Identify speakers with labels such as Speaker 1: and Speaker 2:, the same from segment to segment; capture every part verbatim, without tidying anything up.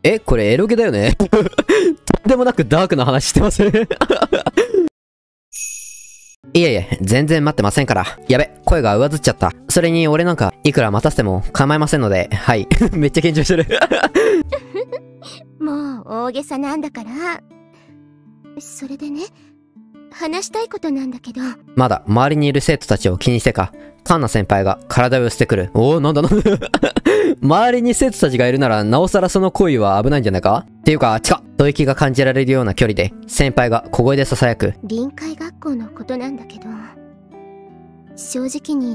Speaker 1: え、これエロゲだよね。とんでもなくダークな話してますね。いえいえ、全然待ってませんから。やべ、声が上ずっちゃった。それに俺なんか、いくら待たせても構いませんので、はい。めっちゃ緊張してる。
Speaker 2: もう大げさなんだから。それでね、話したいことなんだけど。
Speaker 1: まだ周りにいる生徒たちを気にしてか、カンナ先輩が体を寄せてくる。おお、なんだなんだ。周りに生徒たちがいるなら、なおさらその行為は危ないんじゃないかっていうか、近っ。吐息が感じられるような距離で、先輩が小声で囁く。
Speaker 2: 臨海学校のことなんだけど、正直に言って、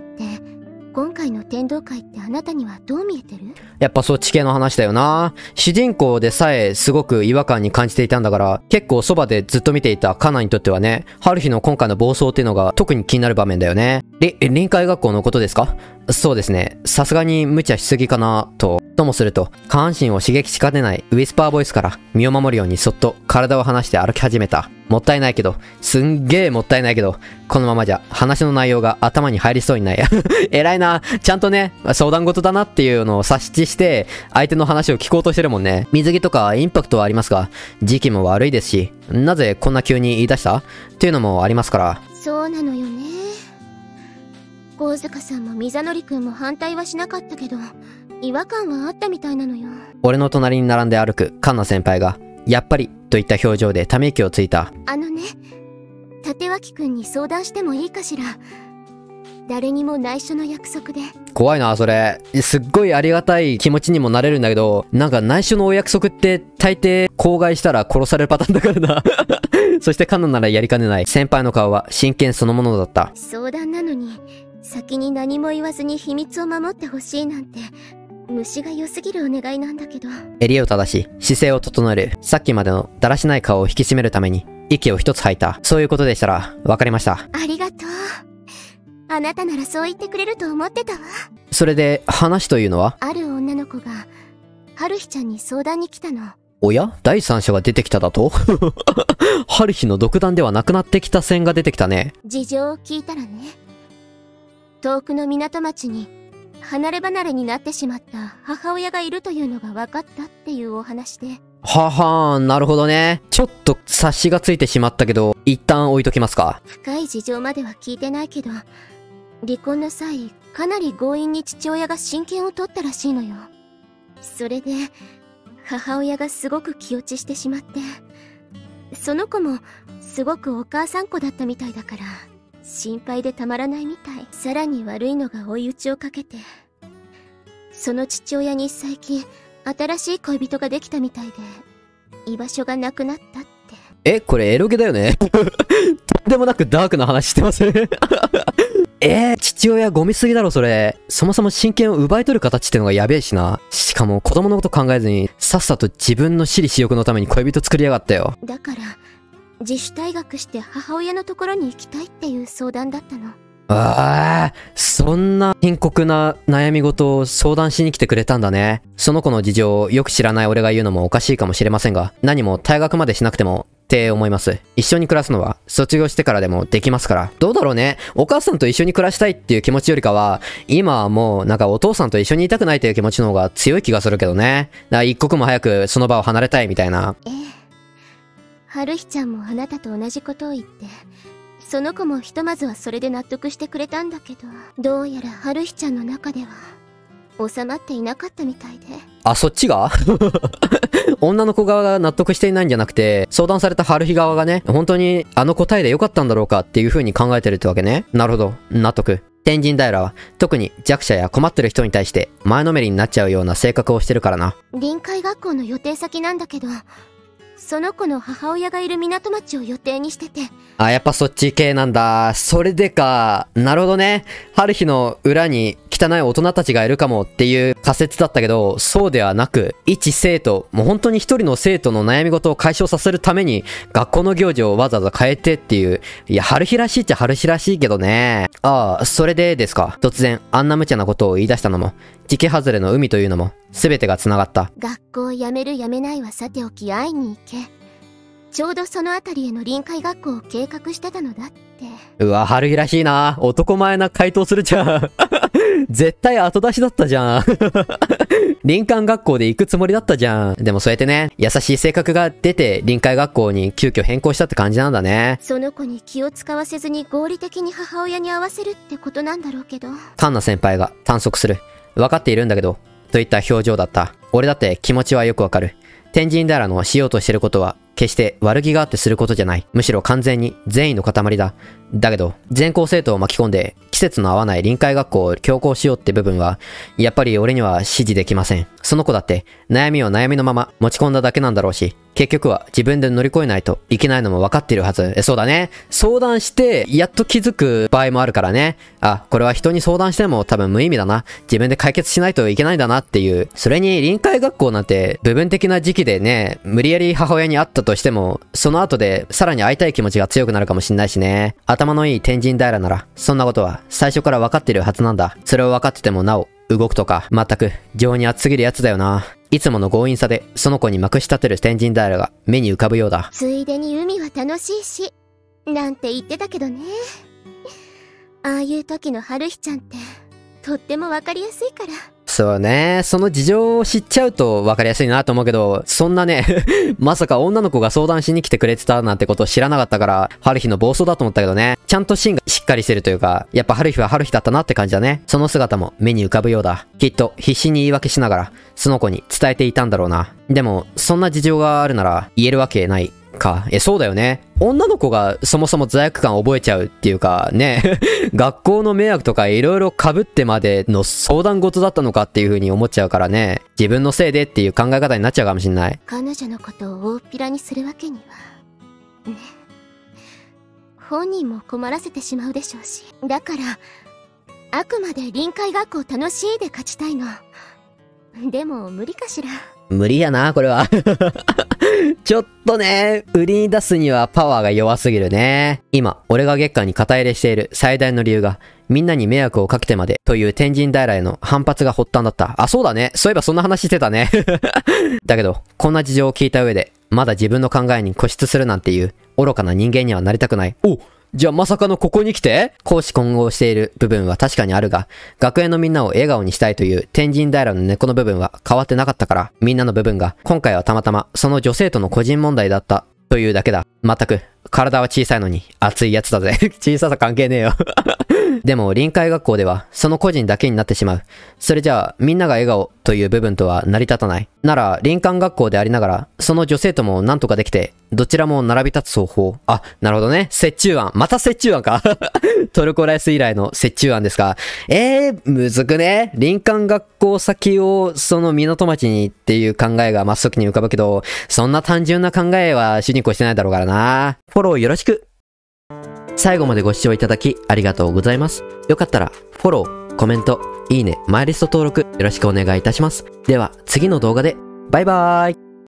Speaker 2: 今回の天道会ってあなたにはどう見えてる？
Speaker 1: やっぱそっち系の話だよな。主人公でさえすごく違和感に感じていたんだから、結構そばでずっと見ていたカナにとってはね、春日の今回の暴走っていうのが特に気になる場面だよね。り、臨海学校のことですか？そうですね。さすがに無茶しすぎかなと。ともすると、下半身を刺激しかねないウィスパーボイスから身を守るようにそっと体を離して歩き始めた。もったいないけど、すんげーもったいないけど、このままじゃ話の内容が頭に入りそうにない。偉いな。ちゃんとね、相談事だなっていうのを察知して、相手の話を聞こうとしてるもんね。水着とかインパクトはありますが、時期も悪いですし、なぜこんな急に言い出したっていうのもありますから。
Speaker 2: そうなのよね。神塚さんも水則くんも反対はしなかったけど、違和感はあったみたいなのよ。
Speaker 1: 俺の隣に並んで歩くカンナ先輩が、やっぱりといった表情でため息をついた。
Speaker 2: あのね、立脇くんに相談してもいいかしら。誰にも内緒の約束で。
Speaker 1: 怖いな、それ。すっごいありがたい気持ちにもなれるんだけど、なんか内緒のお約束って大抵口外したら殺されるパターンだからな。そしてカンナならやりかねない。先輩の顔は真剣そのものだった。
Speaker 2: 相談なのに、先に何も言わずに秘密を守ってほしいなんて、虫が良すぎるお願いなんだけど。
Speaker 1: 襟を正し、姿勢を整える。さっきまでのだらしない顔を引き締めるために、息を一つ吐いた。そういうことでしたら、わかりました。
Speaker 2: ありがとう。あなたならそう言ってくれると思ってたわ。
Speaker 1: それで、話というのは？
Speaker 2: ある女の子が、春日ちゃんに相談に来たの。
Speaker 1: おや？第三者が出てきただと？春日の独断ではなくなってきた線が出てきたね。
Speaker 2: 事情を聞いたらね、遠くの港町に、離れ離れになってしまった母親がいるというのが分かったっていうお話で。
Speaker 1: ははーん、なるほどね。ちょっと察しがついてしまったけど、一旦置いときますか。
Speaker 2: 深い事情までは聞いてないけど、離婚の際、かなり強引に父親が親権を取ったらしいのよ。それで、母親がすごく気落ちしてしまって、その子もすごくお母さん子だったみたいだから、心配でたまらないみたい。さらに悪いのが追い打ちをかけて、その父親に最近新しい恋人ができたみたいで、居場所がなくなったって。
Speaker 1: え、これエロゲだよね。とんでもなくダークな話してますね。えー、父親ゴミすぎだろそれ。そもそも親権を奪い取る形ってのがやべえしな。しかも子供のこと考えずに、さっさと自分の私利私欲のために恋人作りやがったよ。
Speaker 2: だから自主退学して母親のところに行きたいっていう相談だったの。
Speaker 1: ああ、そんな深刻な悩み事を相談しに来てくれたんだね。その子の事情をよく知らない俺が言うのもおかしいかもしれませんが、何も退学までしなくてもって思います。一緒に暮らすのは卒業してからでもできますから。どうだろうね。お母さんと一緒に暮らしたいっていう気持ちよりかは、今はもうなんかお父さんと一緒にいたくないという気持ちの方が強い気がするけどね。だから一刻も早くその場を離れたいみたいな。
Speaker 2: ええ。春日ちゃんもあなたと同じことを言って、その子もひとまずはそれで納得してくれたんだけど、どうやら春日ちゃんの中では収まっていなかったみたいで。
Speaker 1: あ、そっちが女の子側が納得していないんじゃなくて、相談された春日側がね、本当にあの答えでよかったんだろうかっていう風に考えてるってわけね。なるほど。納得。天神平は特に弱者や困ってる人に対して前のめりになっちゃうような性格をしてるからな。
Speaker 2: 臨海学校の予定先なんだけど、その子の母親がいる港町を予定にしてて。
Speaker 1: あ、やっぱそっち系なんだ。それでか。なるほどね。春日の裏に汚い大人たちがいるかもっていう仮説だったけど、そうではなく、一生徒、もう本当に一人の生徒の悩み事を解消させるために、学校の行事をわざわざ変えてっていう。いや、春日らしいっちゃ春日らしいけどね。ああ、それでですか。突然、あんな無茶なことを言い出したのも、時期外れの海というのも、すべてが繋がった。
Speaker 2: 学校を辞める辞めないはさておき会いに行け。ちょうどそのあたりへの臨海学校を計画してたのだって。
Speaker 1: うわ、春日らしいな。男前な回答するじゃん。絶対後出しだったじゃん。 林間学校で行くつもりだったじゃん。でもそうやってね、優しい性格が出て臨海学校に急遽変更したって感じなんだね。
Speaker 2: その子に気を使わせずに合理的に母親に合わせるってことなんだろうけど。
Speaker 1: カンナ先輩が短足する。分かっているんだけど、といった表情だった。俺だって気持ちはよくわかる。天神平のしようとしてることは決して悪気があってすることじゃない。むしろ完全に善意の塊だ。だけど、全校生徒を巻き込んで季節の合わない臨海学校を強行しようって部分は、やっぱり俺には支持できません。その子だって悩みを悩みのまま持ち込んだだけなんだろうし、結局は自分で乗り越えないといけないのも分かっているはず。え、そうだね。相談して、やっと気づく場合もあるからね。あ、これは人に相談しても多分無意味だな。自分で解決しないといけないんだなっていう。それに臨海学校なんて部分的な時期でね、無理やり母親に会ったとしても、その後でさらに会いたい気持ちが強くなるかもしんないしね。頭のいい天神平なら、そんなことは最初から分かっているはずなんだ。それを分かっててもなお、動くとか、全く情に厚すぎるやつだよな。いつもの強引さでその子にまくし立てる天神平が目に浮かぶようだ。
Speaker 2: ついでに海は楽しいし、なんて言ってたけどね。ああいう時の春日ちゃんってとってもわかりやすいから。
Speaker 1: そうね。その事情を知っちゃうと分かりやすいなと思うけど、そんなね、まさか女の子が相談しに来てくれてたなんてことを知らなかったから、春日の暴走だと思ったけどね。ちゃんと芯がしっかりしてるというか、やっぱ春日は春日だったなって感じだね。その姿も目に浮かぶようだ。きっと必死に言い訳しながら、その子に伝えていたんだろうな。でも、そんな事情があるなら言えるわけない。か。え、そうだよね。女の子がそもそも罪悪感を覚えちゃうっていうか、ね、学校の迷惑とかいろいろ被ってまでの相談事だったのかっていう風に思っちゃうからね、自分のせいでっていう考え方になっちゃうかもしんない。
Speaker 2: 彼女のことを大っぴらにするわけには、ね。本人も困らせてしまうでしょうし。だから、あくまで臨海学校楽しいで勝ちたいの。でも無理かしら。
Speaker 1: 無理やな、これは。ちょっとね、売りに出すにはパワーが弱すぎるね。今、俺が月間に肩入れしている最大の理由が、みんなに迷惑をかけてまでという天神平への反発が発端だった。あ、そうだね。そういえばそんな話してたね。だけど、こんな事情を聞いた上で、まだ自分の考えに固執するなんていう愚かな人間にはなりたくない。お、じゃあまさかのここに来て公私混合している部分は確かにあるが、学園のみんなを笑顔にしたいという天神平の根っこの部分は変わってなかったから、みんなの部分が今回はたまたまその女性との個人問題だったというだけだ。全く体は小さいのに熱いやつだぜ。小ささ関係ねえよ。でも臨海学校ではその個人だけになってしまう。それじゃあみんなが笑顔という部分とは成り立たない。なら林間学校でありながらその女性ともなんとかできてどちらも並び立つ方法。あ、なるほどね。折衷案。また折衷案か。トルコライス以来の折衷案ですが。えー、むずくね。林間学校先をその港町にっていう考えが真っ先に浮かぶけど、そんな単純な考えは主人公してないだろうからな。フォローよろしく。最後までご視聴いただきありがとうございます。よかったらフォロー、コメント、いいね、マイリスト登録よろしくお願いいたします。では次の動画でバイバーイ。